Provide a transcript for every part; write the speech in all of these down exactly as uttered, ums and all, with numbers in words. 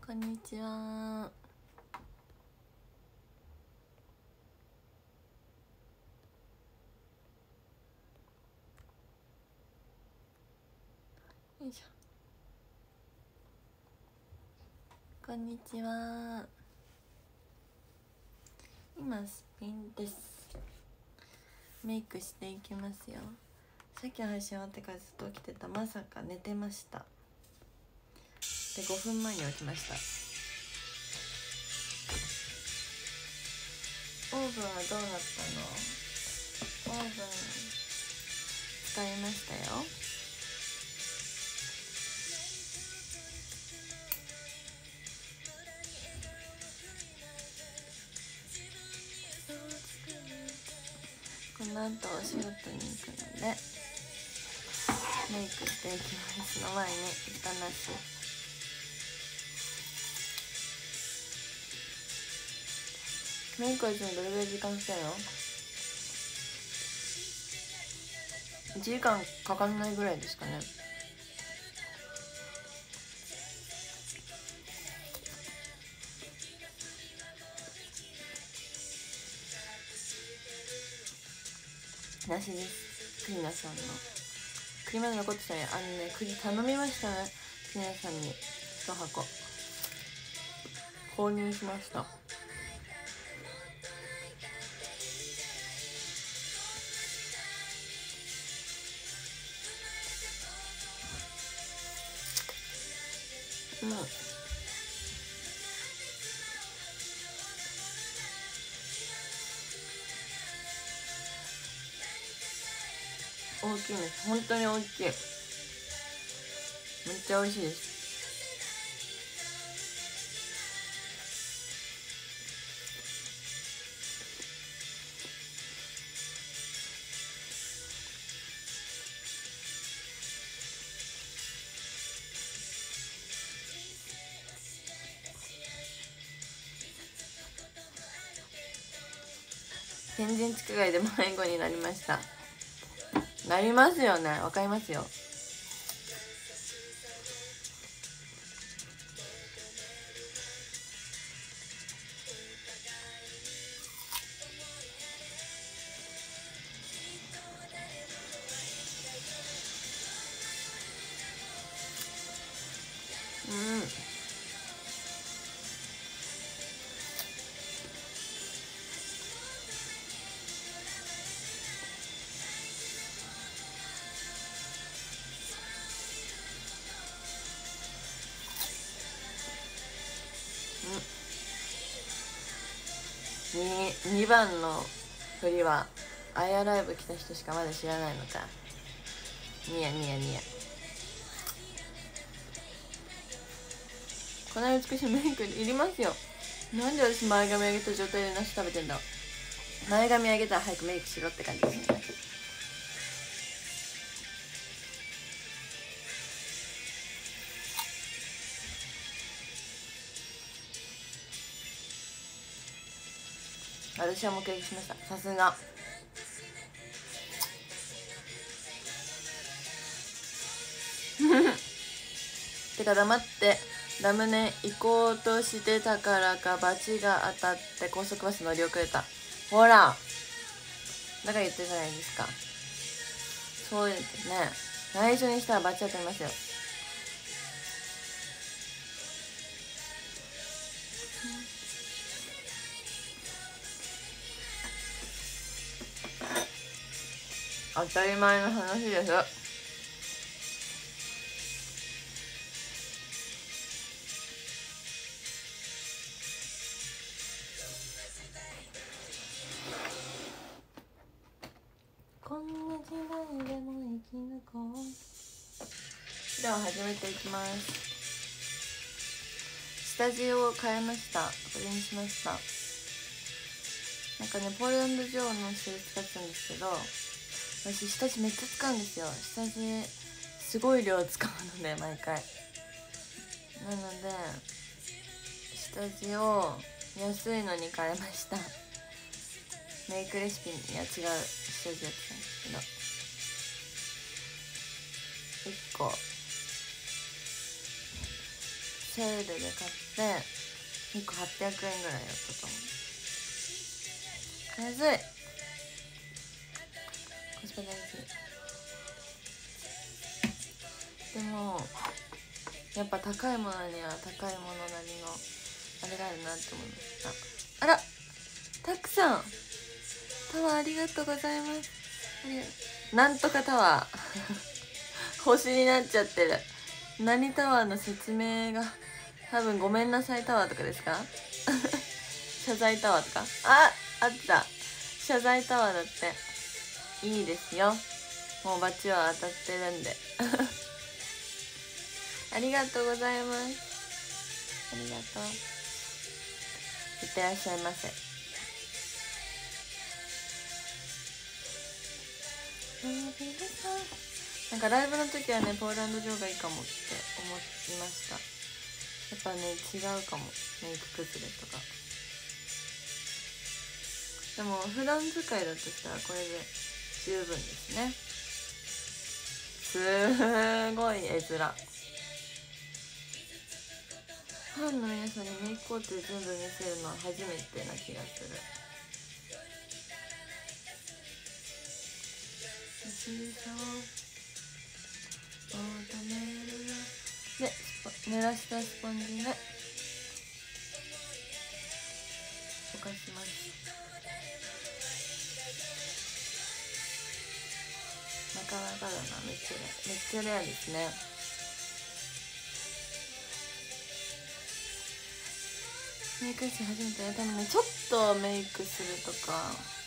こんにちは。よいしょ。こんにちは。今すっぴんです。メイクしていきますよ。さっきの配信終わってからずっと起きてた。まさか寝てました。でごふんまえに起きました。オーブンはどうなったの？オーブン使いましたよ。この後お仕事に行くのでメイクしていきます。の前に歌なし。メイクはどれぐらい時間かかるの？いちじかんかかんないぐらいですかね。なしです。クリナさんの栗まで残ってたね。あのね、栗頼みましたね。クリナさんに一箱購入しました。うん、大きいです。本当に大きい。めっちゃ美味しいです。天神地下街で迷子になりました。なりますよね。わかりますよ。うん、に, にばんの振りはアイアライブ来た人しかまだ知らないのか。ニヤニヤニヤ。この美しいメイクいりますよ。なんで私前髪上げた状態で梨食べてんだ。前髪上げたら早くメイクしろって感じですよね。私は目撃しました。さすが。てか黙ってラムネ行こうとしてたからかバチが当たって高速バス乗り遅れた。ほらだから言ってるじゃないですか。そうですね。内緒にしたらバチ当たりますよ。当たり前の話です。こんな時代でも生き抜こう。では始めていきます。下地を変えました。これにしました。なんかね、ポール&ジョーのシール使ってたんですけど、私下地めっちゃ使うんですよ。下地すごい量使うので毎回。なので下地を安いのに変えました。メイクレシピには違う下地やってたんですけど、いっこセールで買っでいっこはっぴゃくえんぐらいだったと思う。安い、コスパ大事。でもやっぱ高いものには高いものなりのあれがあるなって思いました。あら、たくさんタワーありがとうございます。ありがなんとかタワー星になっちゃってる。何タワーの説明が多分ごめんなさいタワーとかですか謝罪タワーとか、ああった謝罪タワーだって。いいですよ、もうバチは当たってるんでありがとうございます。ありがとう。いってらっしゃいませ。なんかライブの時はねポーランド城がいいかもって思いました。やっぱね違うかも、メイク崩れとか。でも普段使いだとしたらこれで十分ですね。すごい絵面。ファンの皆さんにメイク工程全部見せるのは初めてな気がする。で濡らしたスポンジでぼかします。なかなかだな、めっちゃレア、めっちゃレアですね。メイク室初めてやったのね、ちょっとメイクするとか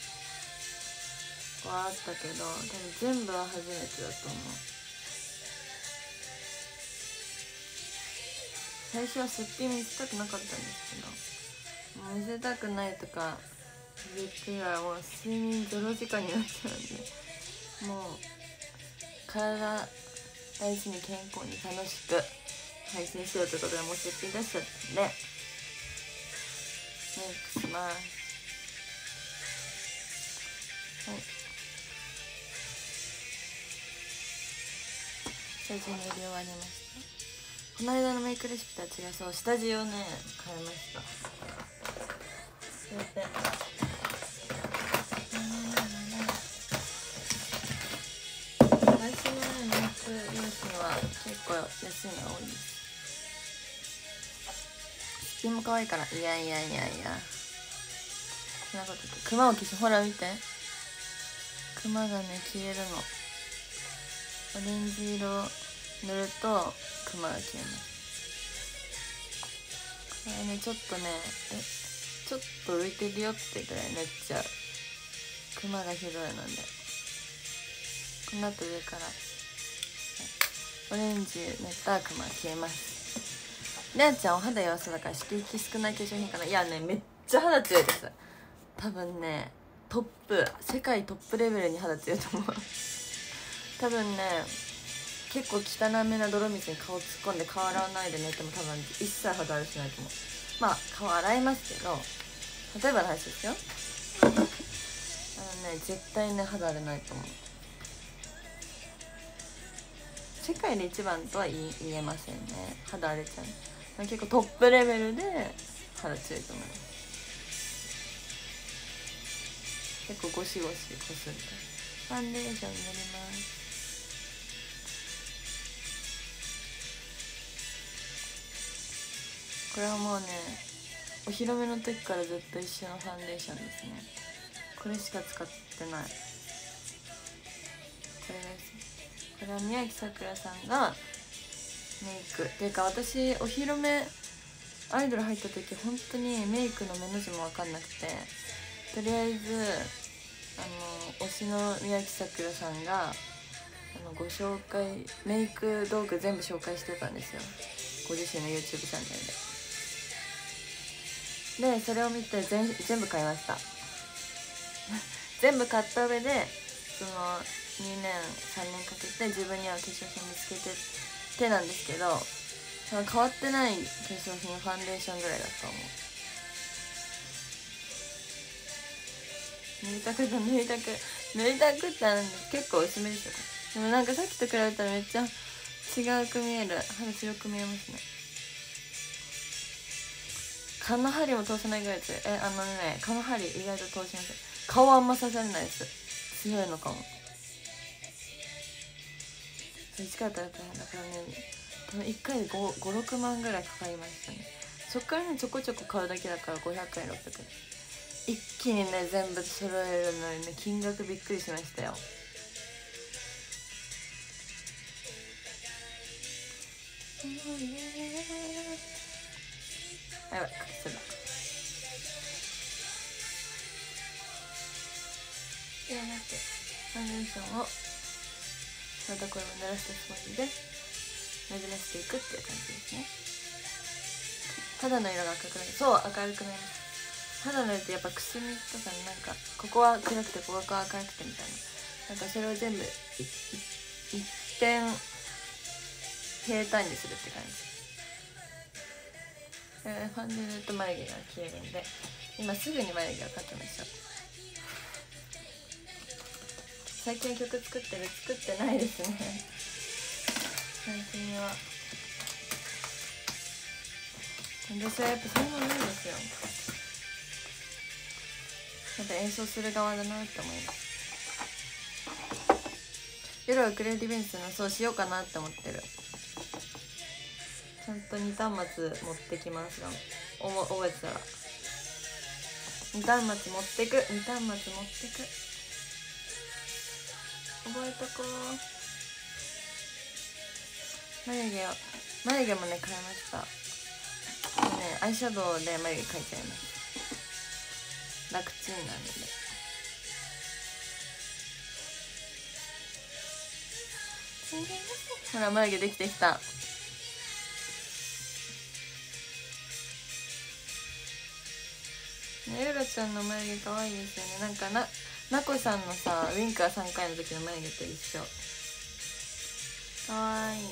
はあったけど、多分全部は初めてだと思う。最初はすっぴん見せたくなかったんですけど、もう見せたくないとか言ってたらもう睡眠ゼロ時間になっちゃうんで、もう体大事に健康に楽しく配信しようということで、もうすっぴん出しちゃったんでメイクします。はい、下地塗り終わりました。この間のメイクレシピとは違う、そう下地をね変えました。それで私のねメイク用品は結構安いのが多いです。スキンも可愛いから。いやいやいやいや、そんなこと言って。クマを消し、ほら見て、クマがね消えるの。オレンジ色塗るとクマが消えます。これねちょっとねえちょっと浮いてるよってぐらい塗っちゃう。クマがひどいので、この後上から、はい、オレンジ塗ったクマが消えます。レアちゃんお肌弱そうだから刺激少ない化粧品かな。いやねめっちゃ肌強いです。多分ねトップ、世界トップレベルに肌強いと思う多分ね結構汚めな泥水に顔突っ込んで顔洗わないで寝ても多分一切肌荒れしないと思う。まあ顔洗いますけど、例えばの話ですよ、あのね絶対ね肌荒れないと思う。世界で一番とは言言えませんね、肌荒れちゃう。結構トップレベルで肌強いと思います。結構ゴシゴシこすってファンデーション塗ります。これはもうねお披露目の時からずっと一緒のファンデーションですね。これしか使ってない。これです。これは宮城さくらさんがメイクっていうか、私お披露目アイドル入った時本当にメイクの目の字も分かんなくて、とりあえずあの推しの宮城さくらさんがあのご紹介メイク道具全部紹介してたんですよ、ご自身の YouTube チャンネルで。でそれを見て全全部買いました全部買った上でそのにねんさんねんかけて自分に合う化粧品見つけてってなんですけど、その変わってない化粧品ファンデーションぐらいだと思う。塗りたくて塗りたく塗りたくってあるんです。結構薄めですよ。でもなんかさっきと比べたらめっちゃ違うく見える。肌白く見えますね。 蚊の針も通さないぐらい強い。えあのね蚊の針意外と通しません。顔はあんま刺されないです。強いのかも。そっちからだったら大変だからね、多分いっかいでご、ろくまんぐらいかかりましたね。そっからねちょこちょこ買うだけだからごひゃくえんろっぴゃくえん、一気にね全部揃えるのにね金額びっくりしましたよ。あやばい、隠せた。ではなくてファンデーションをまたこれも濡らしたスポンジでなじませていくっていう感じですね。肌の色が赤くなる。そう、明るくなります。肌の色ってやっぱくすみとかなんかここは暗くてここは明るくてみたいな、なんかそれを全部一点平坦にするって感じ。えー、ファンデ塗ると眉毛が消えるんで今すぐに眉毛を描きましょう。最近曲作ってる？作ってないですね最近は。私はやっぱそういうのないですよ。やっぱ演奏する側だなって思います。夜はクリエイティブ演奏のそうしようかなって思ってる。ちゃんとに端末持ってきますが、おも覚えてたらに端末持ってくに端末持ってく覚えとこう。眉毛を眉毛もね変えました。ね、アイシャドウで眉毛描いちゃいます。楽ちんなんで。ほら眉毛できてきた。ね、エルラちゃんの眉毛可愛いですよね。なんかななこさんのさウインカーさんかいの時の眉毛と一緒。可愛い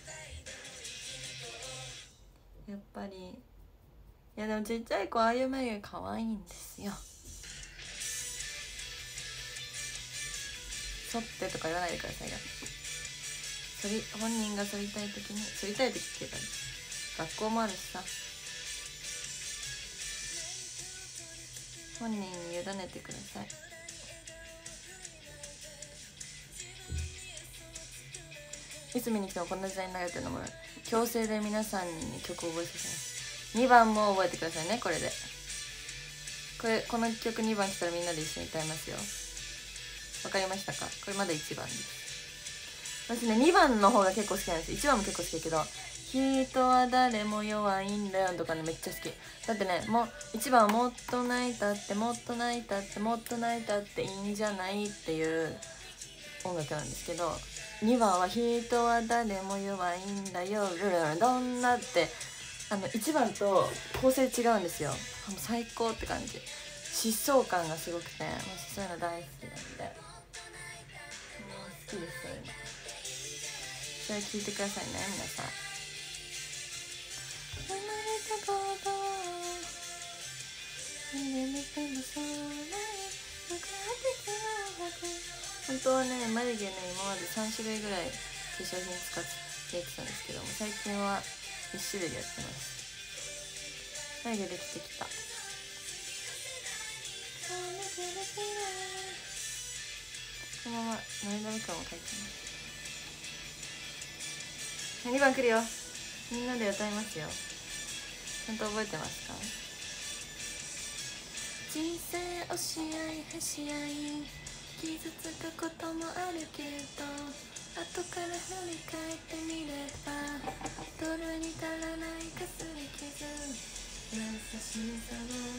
やっぱり。いやでもちっちゃい子ああいう眉毛可愛いんですよ。剃ってとか言わないでくださいよ。剃り本人が剃りたい時に剃りたい時っていうか、学校もあるしさ、本人に委ねてください。いつ見に来てもこんな時代になるっていうのも強制で皆さんに曲を覚えさせます。にばんも覚えてくださいね。これでこれこの曲にばん来たらみんなで一緒に歌いますよ。わかりましたか？これまだいちばんです。私ねにばんの方が結構好きなんです。いちばんも結構好きだけど、人は誰も弱いんだよとかねめっちゃ好きだってね。もういちばんはもっと泣いたってもっと泣いたってもっと泣いたっていいんじゃないっていう音楽なんですけど、にばんは人は誰も弱いんだよルルルどんなってあのいちばんと構成違うんですよ。もう最高って感じ。疾走感がすごくて、私そういうの大好きなんで、もう好きです。そういうのそれ聞いてくださいね皆さん。生まれたこと本当はね眉毛ね今までさん種類ぐらい化粧品使ってやってたんですけども、最近はいち種類でやってます。眉毛できてきた。このままノリノリ感を描いてます。にばん来るよ。みんなで歌いますよ。ちゃんと覚えてますか？人生をし合いへし合い傷つくこともあるけど、後から振り返ってみればドルに足らないかすり傷、優しさを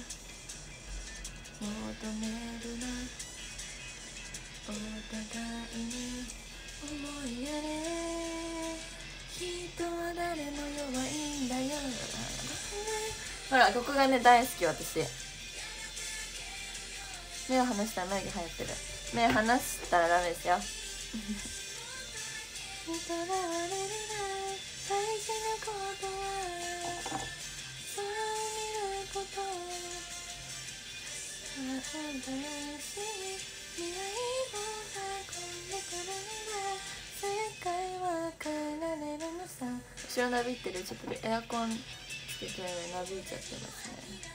求めるな、お互いに思いやれ、人は誰も弱いんだよ。ほらここがね大好き。私目を離したら眉毛生えてる。目を離したらダメですよとらわれるな大事なことは空を見ること、新しい未来を運んでくるんだ、世界は変えられるのさ。後ろなびってる。ちょっとエアコンつつけてなびいちゃってます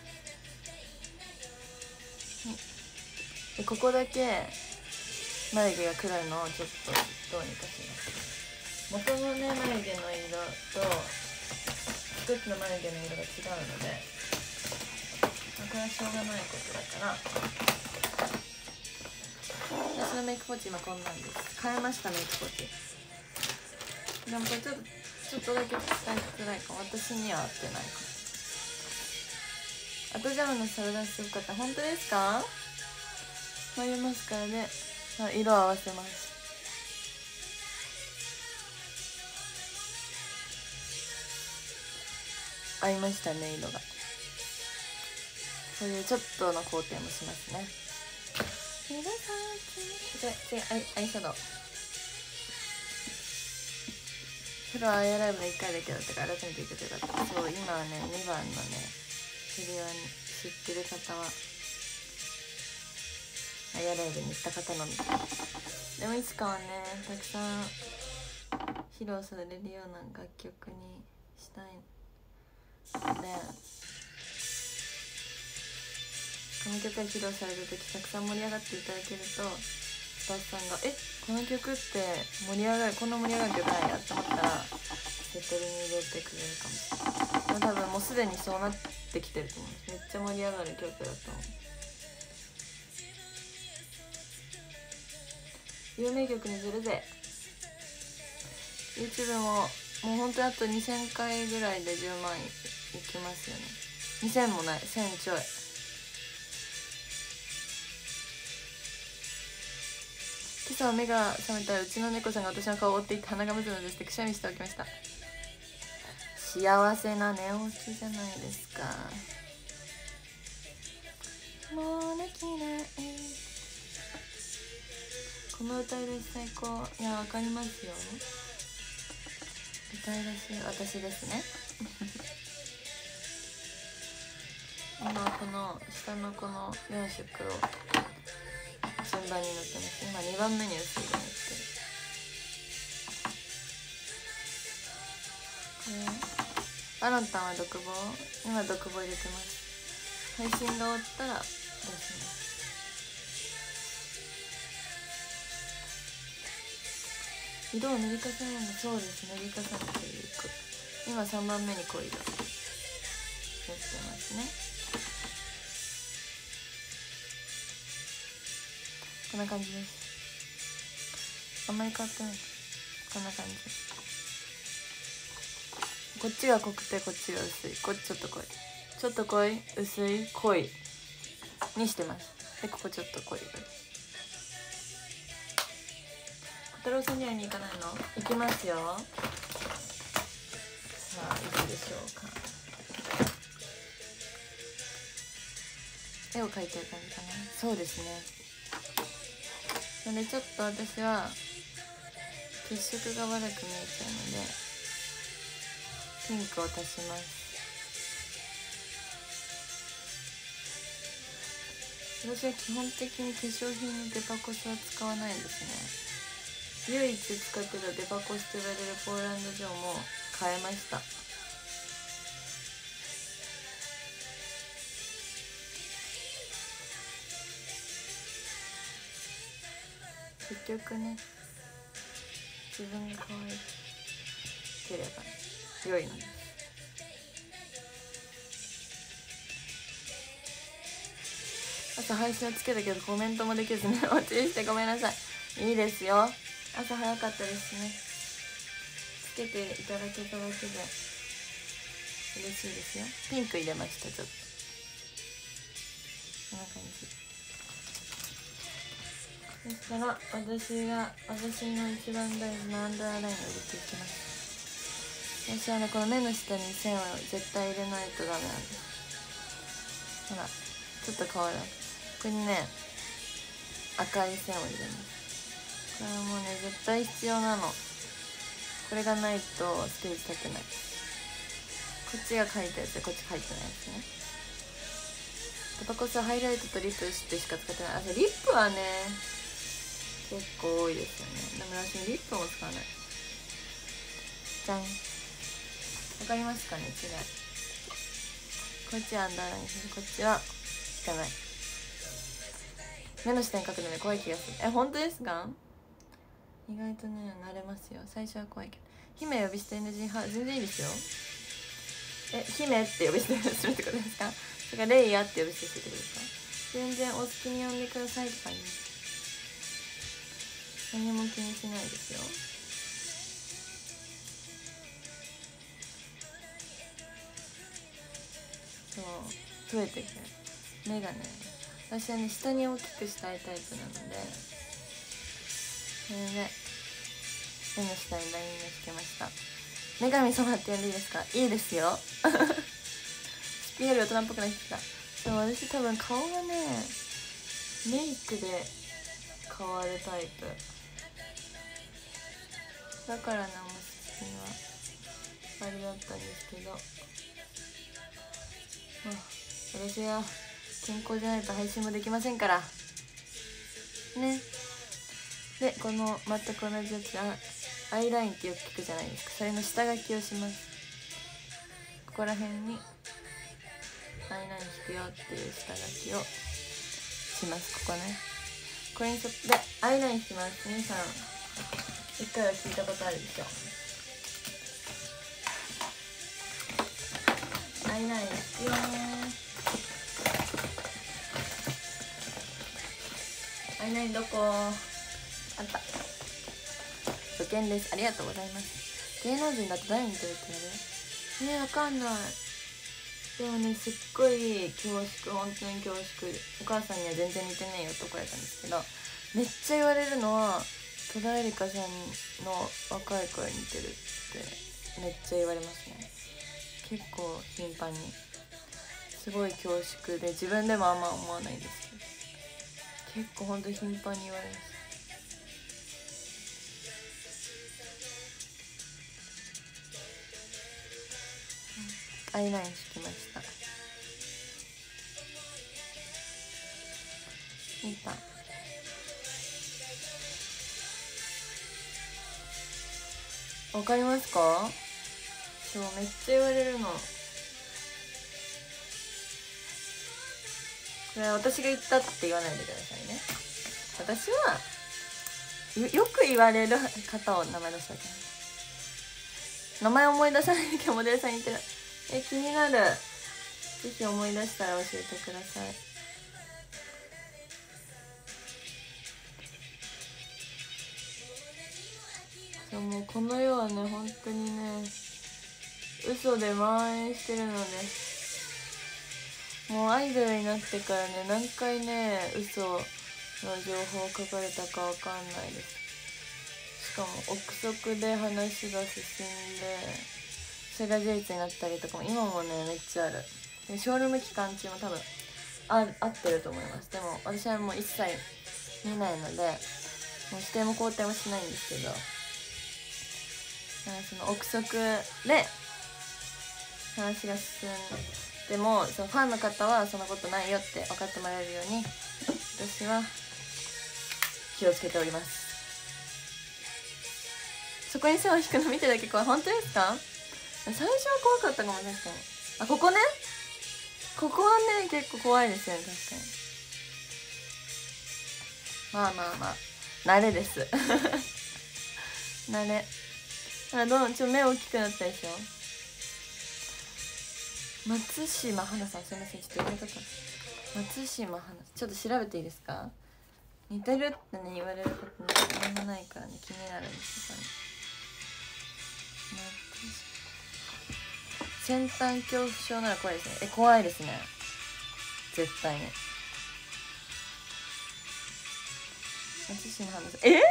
ね。でここだけ眉毛が黒いのをちょっとどうにかします。元のね眉毛の色と作った眉毛の色が違うので、まあ、これはしょうがないことだから。私のメイクポーチ今こんなんです。変えましたメイクポーチ。でもこれちょっとちょっとだけ使いづらいかも。私には合ってないかも。後ジャムのサラダすごかった。本当ですか？迷いますからね。色合わせます。合いましたね色が。こういうちょっとの工程もしますね。じゃ次アイアイシャドウ。それはアイライブのいっかいだけだったから改めて言ってよかった。そう今はねにばんのね振りは知ってる方はアイライブに行った方のみ。でもいつかはねたくさん披露されるような楽曲にしたいので、この曲が披露される時たくさん盛り上がっていただけるとスタッフさんが「えこの曲って盛り上がるこんな盛り上がる曲ないや」って思ったらセトリに入れてくれるかもしれない。多分もうすでにそうなってきてると思う。めっちゃ盛り上がる曲だと思う。有名曲にするぜ。 YouTube ももうほんとあとにせんかいぐらいでじゅうまんいきますよね。にせんもない、せんちょい。今朝は目が覚めたらうちの猫さんが私の顔を追っていって鼻がむずむずしてくしゃみしておきました。幸せな寝起きじゃないですか。もうできない。この歌い出し最高。いやわかりますよ。歌い出し私ですね今この下のこのよん色を順番に塗ってます。今にばんめに薄い色塗ってる。これバロンタンは独房。今独房入れてます。配信が終わったら出します。色を塗り重ねるの。そうです塗り重ねていく。今さんばんめに濃い色塗ってますね。こんな感じです。あんまり変わってない。こんな感じ。こっちが濃くてこっちが薄い。こっちちょっと濃いちょっと濃い薄い濃いにしてます。でここちょっと濃い。小太郎さんに会いに行かないの？行きますよ。さあいつでしょうか。絵を描いてる感じかな。そうですね。なのでちょっと私は血色が悪く見えちゃうのでピンクを足します。私は基本的に化粧品にデパコスは使わないですね。唯一使ってたデパコスと言われるポーランドジョーも変えました。結局ね自分が可愛ければ良いのです。朝配信はつけたけどコメントもできずね落ちしてごめんなさい。いいですよ。朝早かったですね。つけていただけただけで嬉しいですよ。ピンク入れました。ちょっとこんな感じ。そしたら私が私の一番大事なアンダーラインを入れていきます。私はねこの目の下に線を絶対入れないとダメなんです。ほらちょっと変わる。ここにね赤い線を入れます。これはもうね絶対必要なの。これがないとステージ立てない。こっちが描いたやつでこっち描いてないやつね。デパコスはハイライトとリップしてしか使ってない。あ、リップはね結構多いですよね。でも私リップも使わない。じゃん。わかりますかね違い。 こっちはアンダーラインする、こっちは引かない。目の下に描くので怖い気がする。え、本当ですか？意外とね慣れますよ。最初は怖いけど。姫呼び捨て エヌジー 派全然いいですよ。え、姫って呼び捨てするってことですか？それからレイヤーって呼び捨てするってことですか？全然お好きに呼んでくださいって感じです。何も気にしないですよ。そう増えてくる目がね。私はね下に大きくしたいタイプなので、それで目の下にラインが引けました。女神様って呼んでいいですか？いいですよスピより大人っぽくなってきた。そう、私多分顔がねメイクで変わるタイプだからな、も好きはあれだったんですけど、まあ私は健康じゃないと配信もできませんからね。で、この全く同じやつはアイラインってよく聞くじゃないですか。それの下書きをします。ここら辺にアイライン引くよっていう下書きをします。ここね、これに沿ってアイライン引きます。皆さん一回は聞いたことあるでしょ。アイライン引くよー。アイラインどこ？あった。初見です。ありがとうございます。芸能人だと誰に似てるって言われる？ね、わかんない。でもね、すっごい恐縮、本当に恐縮。お母さんには全然似てねえよって怒られたんですけど、めっちゃ言われるのは戸田恵梨香さんの若い子に似てるってめっちゃ言われますね。結構頻繁に。すごい恐縮で自分でもあんま思わないんですけど、結構本当に頻繁に言われます。アイライン引きました。いいか。わかりますか？そう、めっちゃ言われるの。これは私が言ったって言わないでくださいね。私は よ, よく言われる方を名前出したわけ。名前思い出さないけどモデルさんに似てる。え、気になる。ぜひ思い出したら教えてください。そう、もうこの世はね本当にね嘘で蔓延してるので、もうアイドルになってからね何回ね嘘の情報書かれたかわかんないです。しかも憶測で話が進んでそれが事実になったりとかも今もねめっちゃある。でショールーム期間中も多分あ合ってると思います。でも私はもう一切見ないのでもう否定も肯定もしないんですけど、その憶測で話が進んでもそのファンの方はそんなことないよって分かってもらえるように私は気をつけております。そこに線を引くの見てだけ怖い。本当ですか？最初は怖かったかも。確かに。あ、ここね、ここはね結構怖いですよね。確かに。まあまあまあ慣れです慣れ。あ、どうちょっと目大きくなったでしょ。松島花さん、すいません、ちょっと言われ方。松島花、ちょっと調べていいですか？似てるってね言われることね何もないからね気になるんですよね。先端恐怖症なら怖いですね。え、怖いですね絶対に。松島花さん、え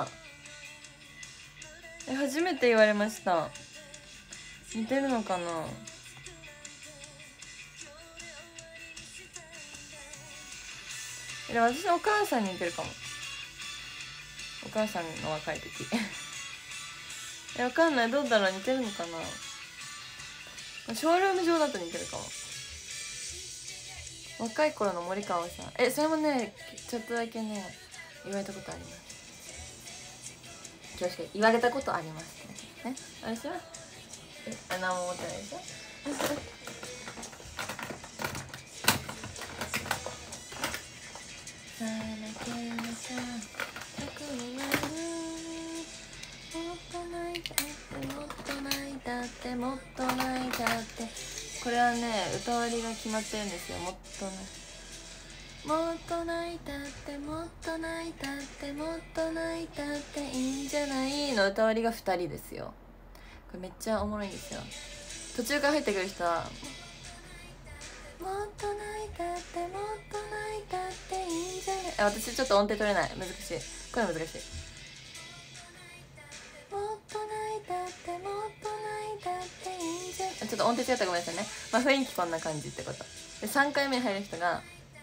ー、え初めて言われました。似てるのかな。で私のお母さんに似てるかも。お母さんの若い時え、わかんない。どうだろう、似てるのかな。ショールーム上だと似てるかも。若い頃の森川さん、え、それもねちょっとだけね言われたことあります。恐縮言われたことありますね。ね、私はえ何も思ってないでしょさだけはさ僕にはもっと泣いたってもっと泣いたってもっと泣いたって。これはね歌割りが決まってるんですよ。もっと泣いもっと泣いたってもっと泣いたってもっと泣いたっていいんじゃないの歌割りがふたりですよ。これめっちゃおもろいんですよ。途中から入ってくる人はもっと泣いたってもっと泣いたっていいんじゃない。あ、私ちょっと音程取れない、難しい、これ難しい。もっと泣いたってもっと泣いたっていいんじゃない。ちょっと音程違ったらごめんなさいね。まあ雰囲気こんな感じってことで、さんかいめに入る人がもっ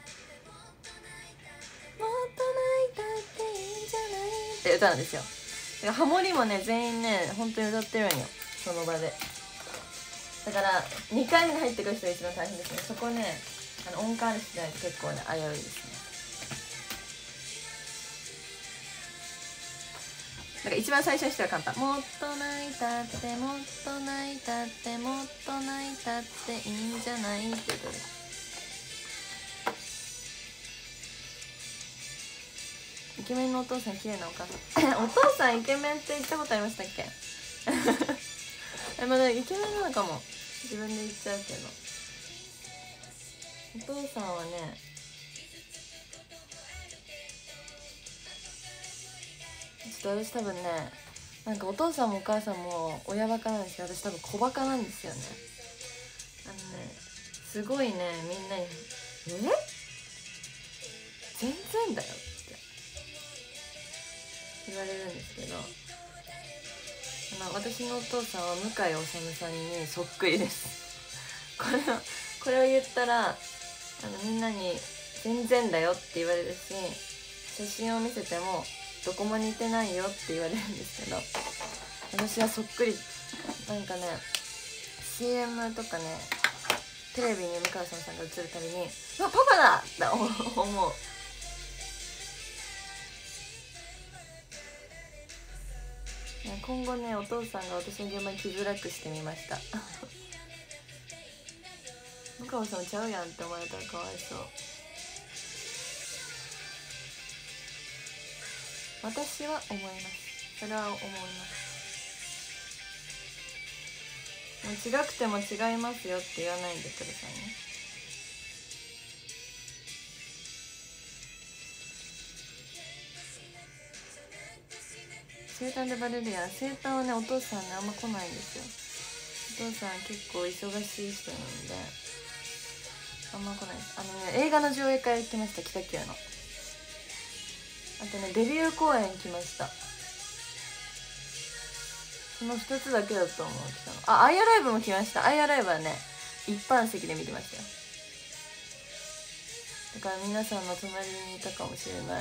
と泣いたっていいんじゃないって歌うんですよ。だからハモリもね全員ね本当に歌ってるんよ、その場で。だからにかいめに入ってくる人が一番大変ですね。そこねあの音感ある人じゃないと結構ね危ういですね。だから一番最初の人は簡単。もっと泣いたってもっと泣いたってもっと泣いたっていいんじゃないっていうことです。イケメンのお父さん綺麗なお母さんお父さんイケメンって言ったことありましたっけえ、まだイケメンなのかも自分で言っちゃうけど、お父さんはねちょっと私多分ねなんかお父さんもお母さんも親バカなんですけど、私多分子バカなんですよね。あのねすごいねみんなに「え全然だよ」って言われるんですけど、あの私のお父さんは向井理さんにそっくりですこれをこれを言ったらあのみんなに「全然だよ」って言われるし、写真を見せてもどこも似てないよって言われるんですけど、私はそっくり。なんかね シーエム とかねテレビに向井理さんが映るたびに「うわパパだ!」って思う。今後ねお父さんが私の現場に来づらくしてみました向井さんちゃうやんって思われたらかわいそう。私は思います。それは思います。違くても違いますよって言わないでくださいね。生誕でバレるやん。生誕はねお父さんねあんま来ないんですよ。お父さん結構忙しい人なんであんま来ないです。あのね映画の上映会行きました、北九の。あとねデビュー公演来ました。そのふたつだけだと思う。来たのあアイアライブも来ました。アイアライブはね一般席で見てましたよ。だから皆さんの隣にいたかもしれない。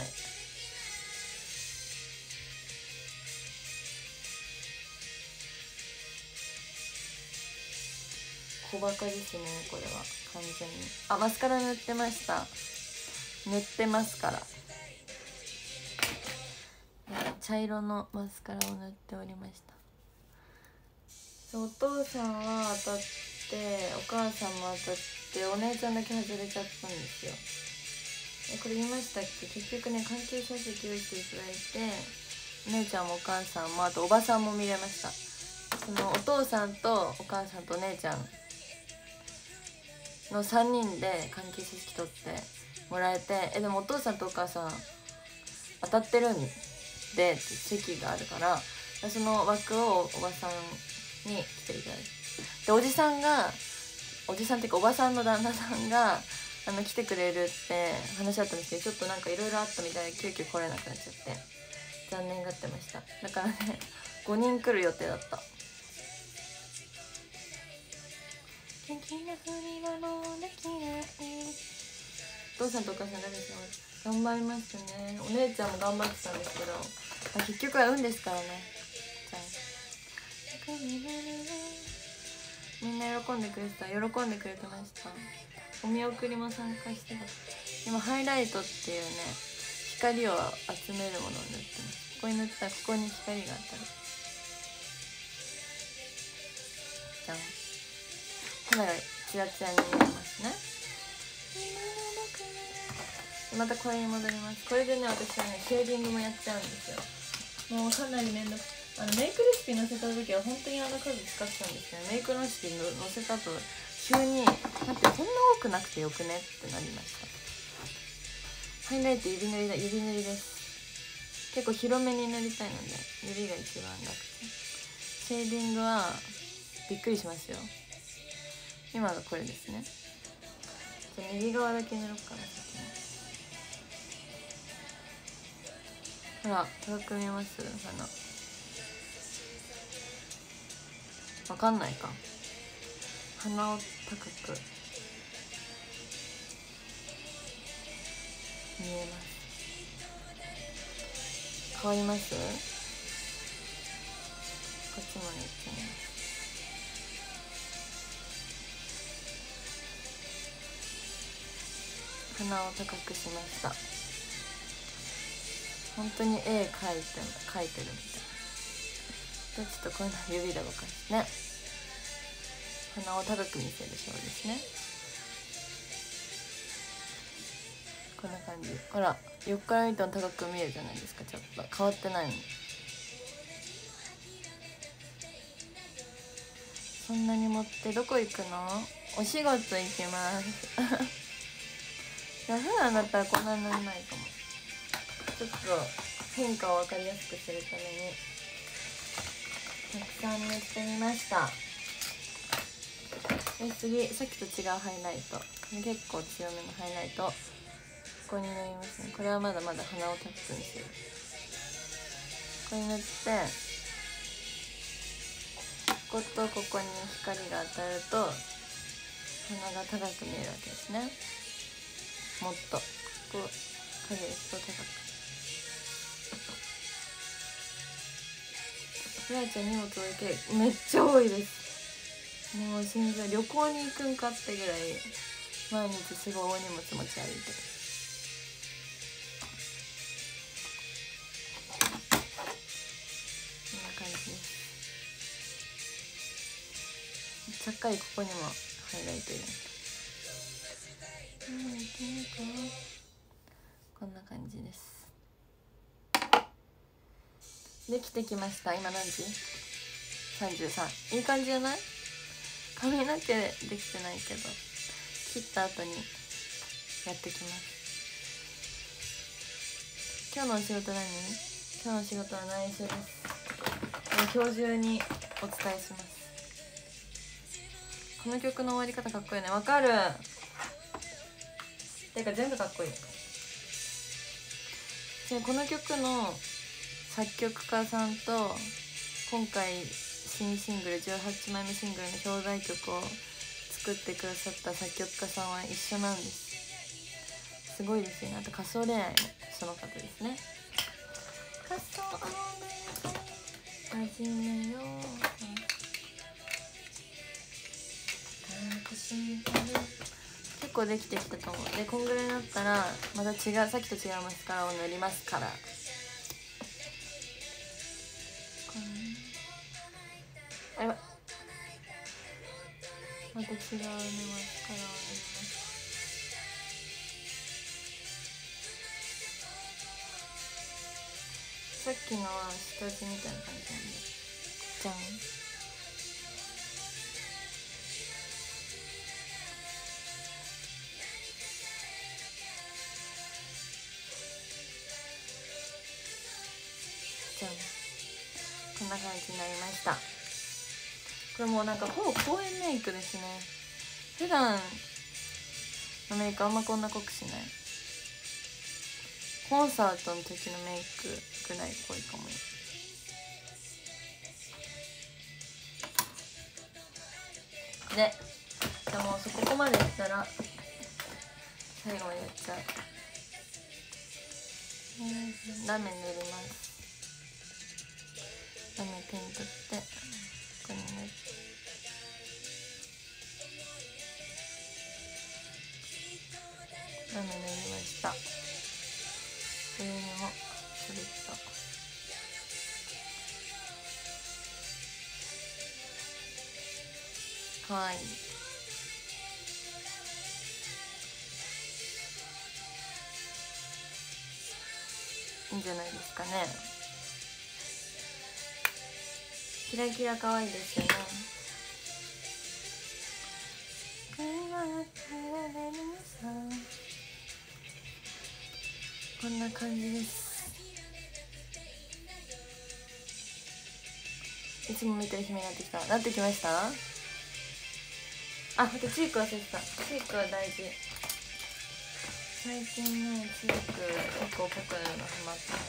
小バカですねこれは完全に。あマスカラ塗ってました。塗ってますから。茶色のマスカラを塗っておりました。お父さんは当たってお母さんも当たってお姉ちゃんだけ外れちゃったんですよ。えこれ言いましたっけ。結局ね関係者席用意していただいてお姉ちゃんもお母さんもあとおばさんも見れました。そのお父さんとお母さんとお姉ちゃんのさんにんで関係者席取ってもらえて、えでもお父さんとお母さん当たってるんで席があるからその枠をおばさんに来ていただいて、でおじさんがおじさんっていうかおばさんの旦那さんがあの来てくれるって話し合ったんですけど、ちょっとなんかいろいろあったみたいで急遽来れなくなっちゃって残念がってました。だからねごにん来る予定だった。元気なふりはもうできない。お父さんとお母さん誰ですか。頑張りましたね。お姉ちゃんも頑張ってたんですけど、まあ、結局は運ですからね。じゃあみんな喜んでくれてた。喜んでくれてました。お見送りも参加してた。今ハイライトっていうね光を集めるものを塗ってます。ここに塗ったらここに光が当たる。じゃん。肌がツヤツヤに見えますね。 またこれに戻ります。これでね私はねシェーディングもやっちゃうんですよ。もうかなり面倒くあのメイクレシピ載せた時は本当にあの数使ってたんですけど、メイクレシピ載せた後急に待ってこんな多くなくてよくねってなりました。ハイライト指塗りだ、指塗りです。結構広めに塗りたいので指が一番楽で、シェーディングはびっくりしますよ。今がこれですね。じゃあ右側だけ塗ろうかな先に。ほら高く見えます鼻。わかんないか。鼻を高く見えます。変わります？こっちもやってみます。鼻を高くしました。本当に絵描いて描いてるみたい。でちょっとこういうの指で動かしてね、鼻を高く見せるそうですね。こんな感じ。ほら横から見ても高く見えるじゃないですか。ちょっと変わってないの。そんなに持ってどこ行くの？お仕事行きますいや普段だったらこんなにならないかも。ちょっと変化を分かりやすくするためにたくさん塗ってみました。で次さっきと違うハイライト、結構強めのハイライトここに塗りますね。これはまだまだ鼻をタップにする。ここに塗ってこことここに光が当たると鼻が高く見えるわけですね。もっとこう影ですと高く。ややちゃん荷物多いけめっちゃ多いです。もう信じられ旅行に行くんかってぐらい毎日すごい大荷物持ち歩いてる。こんな感じです。ちゃっかりここにもハイライト入れます。こんな感じです。できてきました。今何時？さんじゅうさん。いい感じじゃない？髪の毛できてないけど切った後にやってきます。今日のお仕事何？今日のお仕事は内緒です。今日中にお伝えします。この曲の終わり方かっこいいね。わかる。てか全部かっこいい。でこの曲の作曲家さんと今回新シングルじゅうはちまいめシングルの表題曲を作ってくださった作曲家さんは一緒なんです。すごいですよね。あと仮想恋愛もその方ですね。仮想恋愛始めよう結構できてきたと思う。でこんぐらいになったらまた違うさっきと違うマスカラを塗りますから。あれはまた違うねマスカラを塗ります。さっきのは下地みたいな感じなんでじゃん。じゃん。こんな感じになりました。これもうなんかほぼ公園メイクですね。普段のメイクあんまこんな濃くしない。コンサートの時のメイクぐらい濃いかもよ。でじゃあもうそこまでいったら最後までやっちゃう。ラメ塗ります。ラメペン取ってここに塗ってラメ塗りました。上にもちょびっとかわいい。 いいんじゃないですかね。キラキラ可愛いですよね。こんな感じです。いつも見てる姫になってきた。なってきました。あ、あとチーク忘れてた。チークは大事。最近ね、チーク結構僕がハマってます。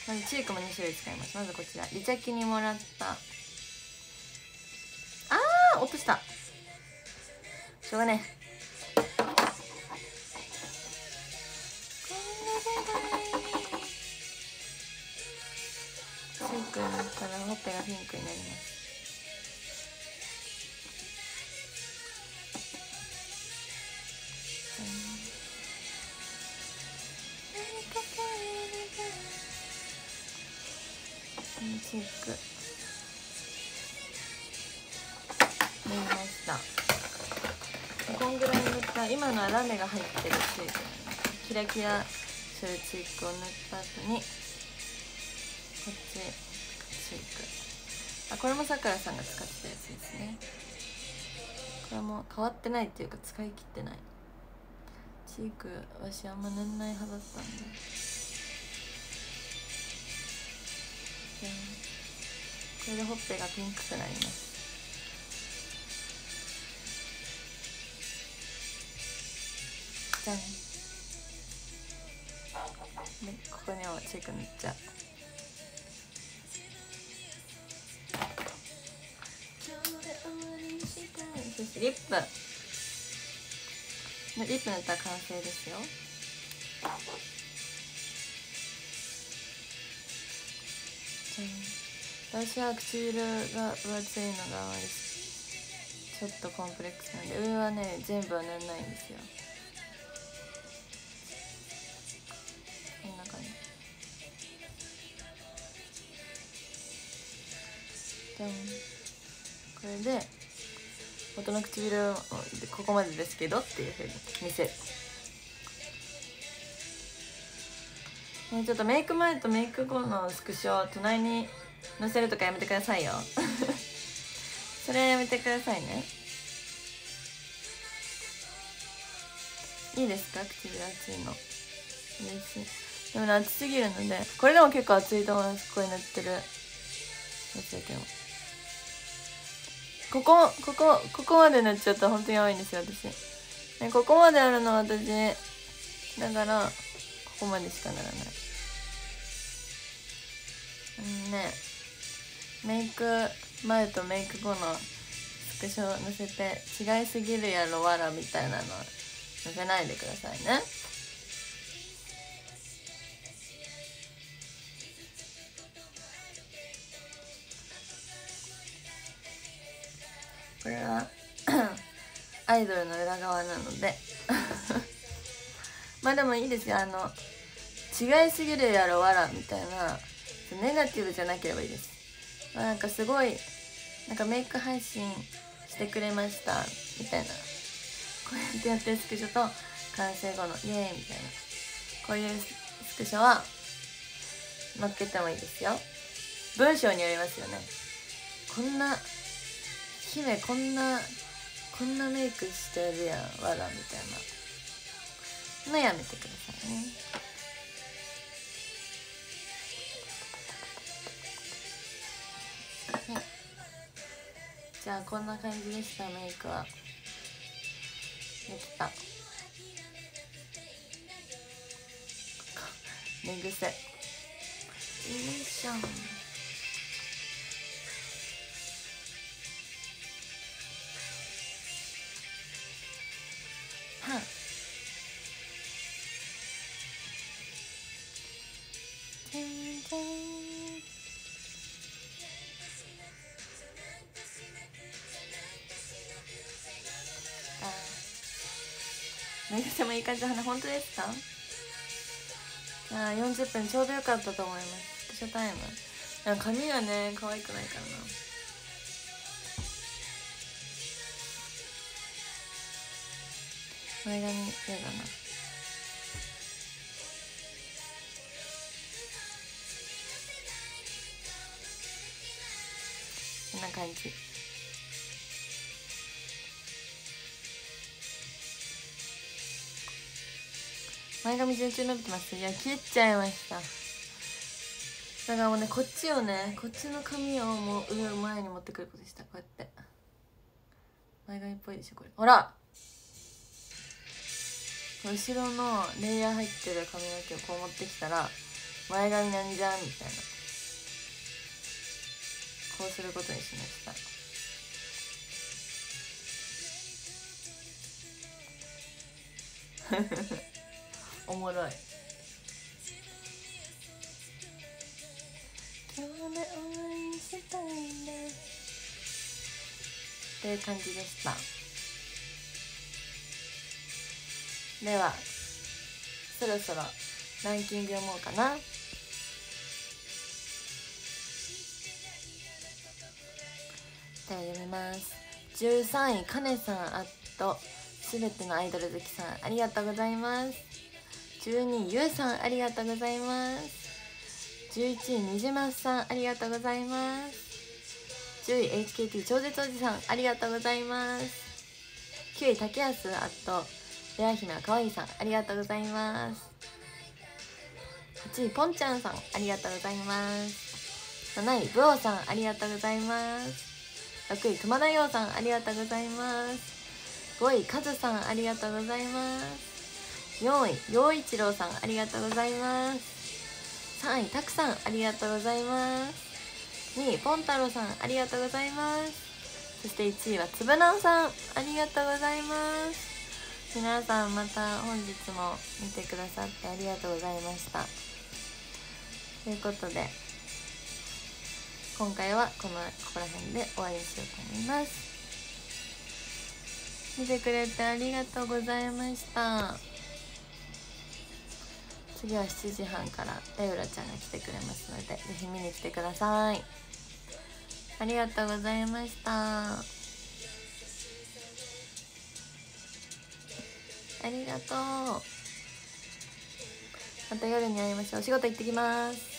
まずチークもに種類使います。まずこちら、リチャキにもらった。あー、落とした。しょうがねえ。チークになったらほっぺがピンクになります。チーク塗りました。こんぐらい塗った。今のはラメが入ってるチーク。キラキラするチークを塗った後にこっちチーク。あ、これもさくらさんが使ってたやつですね。これも変わってないっていうか使い切ってない。チーク私あんま塗んない派だったんで、これでほっぺがピンクくなります。じゃん。でここにもチーク塗っちゃう。そしてリップリップ塗ったら完成ですよ。私は唇が分厚いのがちょっとコンプレックスなんで、上はね全部は塗らないんですよ。こんな感じ。じゃん。これで元の唇ここまでですけどっていうふうに見せる。ね、ちょっとメイク前とメイク後のスクショ隣に載せるとかやめてくださいよそれやめてくださいね。いいですか、唇厚いの。嬉しい。でもね、厚すぎるので、これでも結構厚いと思います。ここに塗ってるやつだけど、ここここここまで塗っちゃったら本当にやばいんですよ私、ね、ここまであるの私だから、ここまでしかならない。うんね、メイク前とメイク後のスクショ載せて違いすぎるやろわらみたいなの載せないでくださいね。これはアイドルの裏側なのでまあでもいいですよ。あの違いすぎるやろわらみたいなネガティブじゃなければいいです。まあ、なんかすごいなんかメイク配信してくれましたみたいな、こうやってやってるスクショと完成後のイエーイみたいな、こういうスクショは載っけてもいいですよ。文章によりますよね。こんな姫こんなこんなメイクしてるやんわらみたいなのやめてくださいね。はい、じゃあこんな感じでした。メイクはできた。寝癖よいしょ。はあ、全然あ寝癖もいい感じだね。本当ですか。じゃあよんじゅっぷんちょうどよかったと思います。スクショタイム。なんか髪がね可愛くないからな。前髪嫌だな。 こんな感じ。前髪順調に伸びてます。いや切っちゃいました。だからもうね、こっちをね、こっちの髪をもう上前に持ってくることでした。こうやって前髪っぽいでしょこれ。ほら後ろのレイヤー入ってる髪の毛をこう持ってきたら前髪なんじゃんみたいな、こうすることにしました。おもろい。今日でお会いしたいんだっていう感じでした。ではそろそろランキング読もうかな。では読みます。じゅうさんいかねさんあとすべてのアイドル好きさんありがとうございます。じゅうにいゆうさんありがとうございます。じゅういちいにじまさんありがとうございます。じゅうい エイチケーティー 超絶おじさんありがとうございます。きゅうい竹安あとレアひなかわいいさんありがとうございます。はちいぽんちゃんさんありがとうございます。なないぶおさんありがとうございます。ろくい熊田陽さんありがとうございます。ごいかずさんありがとうございます。よんい陽一郎さんありがとうございます。さんいたくさんありがとうございます。にいぽん太郎さんありがとうございます。そしていちいはつぶなおさんありがとうございます。皆さんまた本日も見てくださってありがとうございました。ということで今回はこのここら辺で終わりにしようと思います。見てくれてありがとうございました。次はしちじはんからレウラちゃんが来てくれますのでぜひ見に来てください。ありがとうございました。ありがとう。また夜に会いましょう。お仕事行ってきます。